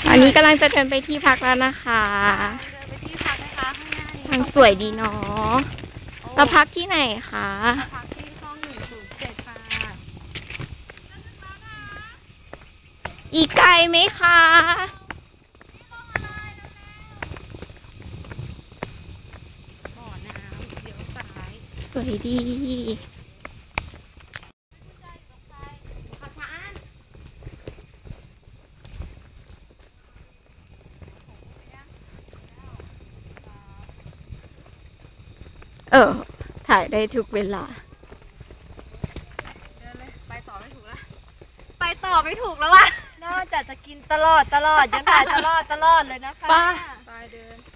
อันนี้กำลังจะเดินไปที่พักแล้วนะคะเดินไปที่พักนะคะข้างหน้านี้ทางสวยดีเนาะเราพักที่ไหนคะพักที่ห้อง107ค่ะอีกไกลไหมคะบ่อน้ำเลี้ยวซ้ายสวยดีถ่ายได้ทุกเวลาเดินเลยไปต่อไม่ถูกแล้วไปต่อไม่ถูกแล้วว่ะนอกจากจะกินตลอดยังถ่ายตลอดเลยนะคะป้าไปเดิน